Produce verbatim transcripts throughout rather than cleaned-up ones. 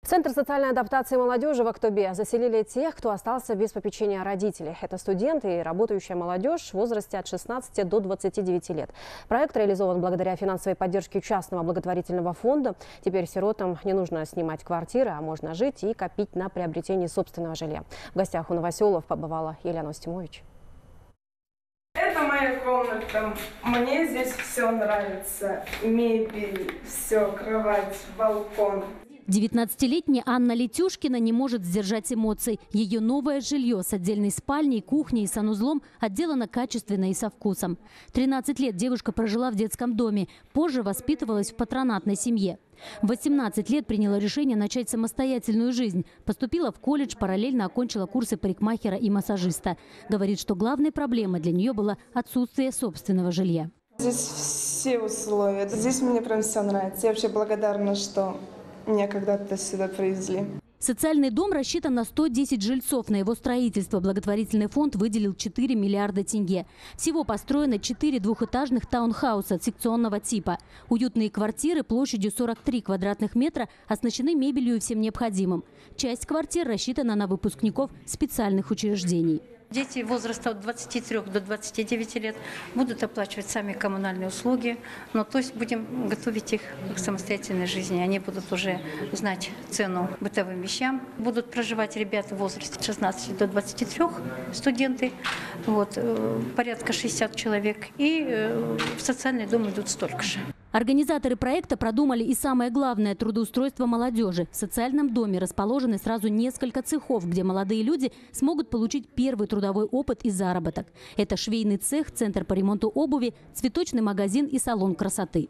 Центр социальной адаптации молодежи в Актобе заселили тех, кто остался без попечения родителей. Это студенты и работающая молодежь в возрасте от шестнадцати до двадцати девяти лет. Проект реализован благодаря финансовой поддержке частного благотворительного фонда. Теперь сиротам не нужно снимать квартиры, а можно жить и копить на приобретение собственного жилья. В гостях у новоселов побывала Елена Устимович. Это моя комната. Мне здесь все нравится. Мебель, все, кровать, балкон. девятнадцатилетняя Анна Летюшкина не может сдержать эмоций. Ее новое жилье с отдельной спальней, кухней и санузлом отделано качественно и со вкусом. тринадцать лет девушка прожила в детском доме, позже воспитывалась в патронатной семье. В восемнадцать лет приняла решение начать самостоятельную жизнь. Поступила в колледж, параллельно окончила курсы парикмахера и массажиста. Говорит, что главной проблемой для нее было отсутствие собственного жилья. Здесь все условия. Здесь мне прям все нравится. Я вообще благодарна, что меня когда-то сюда привезли. Социальный дом рассчитан на сто десять жильцов. На его строительство благотворительный фонд выделил четыре миллиарда тенге. Всего построено четыре двухэтажных таунхауса секционного типа. Уютные квартиры площадью сорок три квадратных метра оснащены мебелью и всем необходимым. Часть квартир рассчитана на выпускников специальных учреждений. Дети возраста от двадцати трёх до двадцати девяти лет будут оплачивать сами коммунальные услуги, но то есть будем готовить их к самостоятельной жизни. Они будут уже знать цену бытовым вещам. Будут проживать ребята в возрасте от шестнадцати до двадцати трёх, студенты, вот, порядка шестидесяти человек. И в социальный дом идут столько же. Организаторы проекта продумали и самое главное – трудоустройство молодежи. В социальном доме расположены сразу несколько цехов, где молодые люди смогут получить первый трудовой опыт и заработок. Это швейный цех, центр по ремонту обуви, цветочный магазин и салон красоты.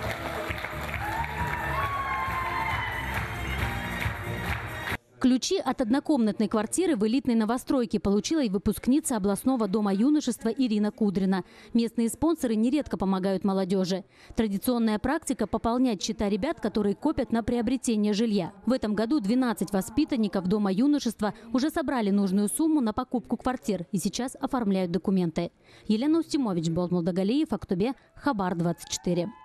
Ключи от однокомнатной квартиры в элитной новостройке получила и выпускница областного дома юношества Ирина Кудрина. Местные спонсоры нередко помогают молодежи. Традиционная практика – пополнять счета ребят, которые копят на приобретение жилья. В этом году двенадцать воспитанников дома юношества уже собрали нужную сумму на покупку квартир и сейчас оформляют документы. Елена Устимович, Болт Молдогалиев, Актобе, Хабар двадцать четыре.